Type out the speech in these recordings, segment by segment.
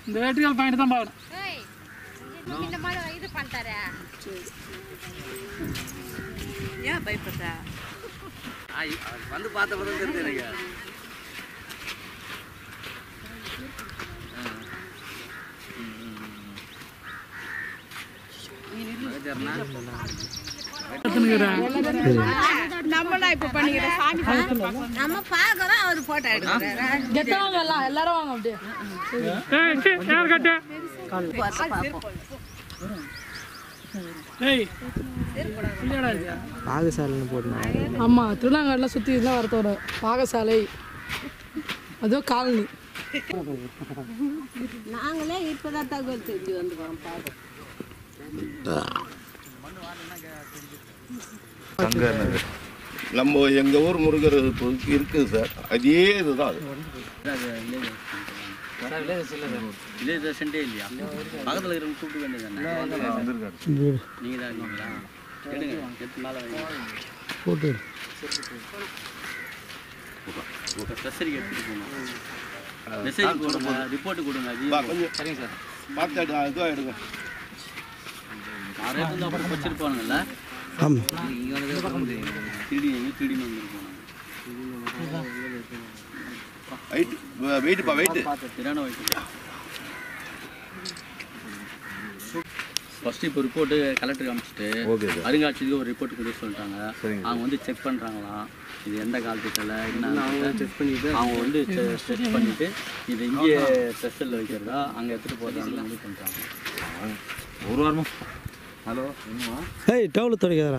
இந்த வெற்றிகள் பாயிண்ட் தான் பார்க்கணும். இந்த மாதிரி இது பண்ணிட்டாரே ஏன் பயப்படுற? வந்து பார்த்த பிறகு தெரிஞ்சு எனக்கு நம்ம பாக்குறோம் அவர் போட்டோ எடுக்கிறாரு. எல்லாரும் வாங்க அப்படியே. பாகசாலைன்னு போட்டுனாங்க. ஆமா, திருநாங்காடுலாம் சுற்றி தான் வரத்தோட பாகசாலை, அதுவும் காலனி. நாங்களே இப்பதான் தகவல் தெரிஞ்சு வந்துக்கிறோம். நம்ம எங்க ஊர் முருகர் இருக்குது சார், அதே இதுதான். வில்லேஜ் சென்டே இல்லையா? பக்கத்தில் இருக்கிறவங்க கூப்பிட்டு வேண்டியதானே? நீங்கள் தான் இருக்கீங்களா? எடுங்க, எடுத்து மேலே போட்டு ட்ரெஸ்ஸரிக்கு எடுத்துகிட்டு போகணும். மெசேஜ் கொடுங்க, ரிப்போர்ட்டு கொடுங்க. கொஞ்சம் சரிங்க சார். பார்த்து இதுவாக எடுங்க. நிறைய வந்து அப்புறம் வச்சுருப்பானுங்கல்ல. ஆமாம், இங்கே வந்து திருடின்னு வந்துருக்கோம். வெயிட்டுப்பா வெயிட்டு சரியான வெயிட்டு. ஃபர்ஸ்ட் இப்போ ரிப்போர்ட்டு கலெக்டர் காமிச்சிட்டு அருங்காட்சியத்துக்கு ஒரு ரிப்போர்ட் கொடுக்க சொல்லிட்டாங்க. அவங்க வந்து செக் பண்ணுறாங்களாம், இது எந்த காலத்துக்கில் என்ன செக் பண்ணிட்டு அவங்க வந்து செக் பண்ணிவிட்டு இது இங்கே ஸ்பெஷலில் வைக்கிறதா அங்கே எடுத்துகிட்டு போகிறதா முடிவு பண்ணுறாங்க. ஒரு வாரமா. ஹலோ என்னமா? ஏய் டவுல் துடைக்காதரா.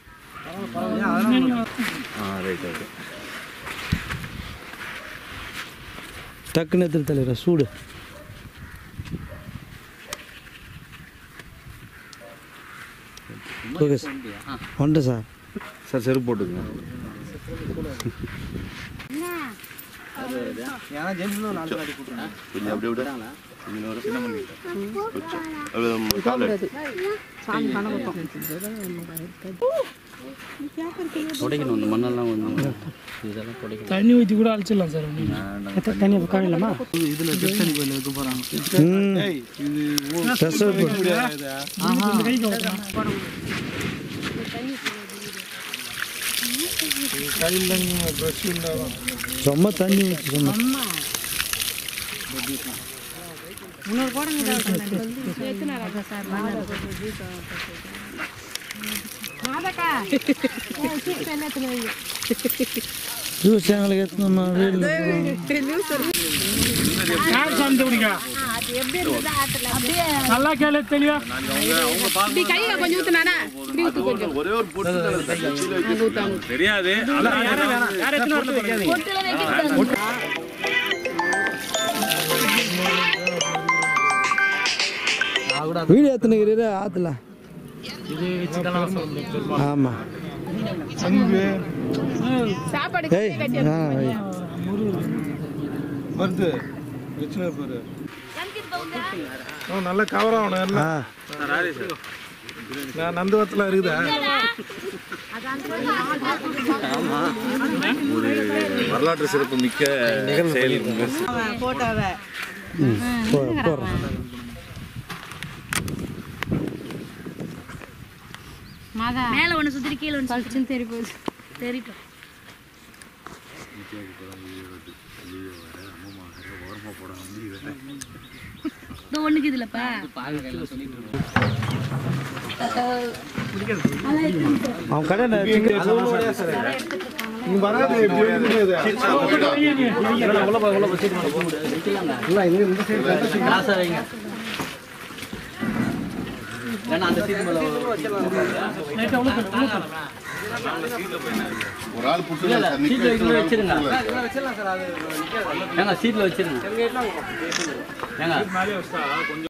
Right okay. டக்குன்னு எடுத்து தலைவரா சூடு. ஓகே சார், வந்துட்டேன் சார். சார் செருப்பு போட்டுக்கங்க. கொஞ்சம் அப்படியே விடுறாங்களா? துடைக்கணும், இந்த மண்ணெல்லாம் வந்து இதெல்லாம் துடைக்கணும். தண்ணி ஊற்றி கூட அழைச்சிடலாம் சார். தண்ணி காணலாமா? இதில் தண்ணி கோயில் வைக்க போகிறாங்க. ரொம்ப தண்ணி ஊற்றி சொன்ன ஜூஸ் எங்களுக்கு எடுத்துமா நல்லா கேளு தெளிவா. ஒரே ஒரு போட்டு தெரியாது. வீடு எத்தனைக்கிறீரு ஆற்றுல? ஆமாம். வருது நல்ல கவர் ஆகணும் எல்லாம். நான் நந்துவத்தில் இருக்குதா? வரலாற்று சிறப்பு மிக்க போட்டோவை மேல ஒன்று சுற்றி கீழே ஒன்று சொல்லிச்சுன்னு தெரிய போகுது. தெரியும் ஒண்ணுக்கு இதுலப்பா அவன் கடை ஒரு ஆள் சீட்டில் வச்சிருங்க.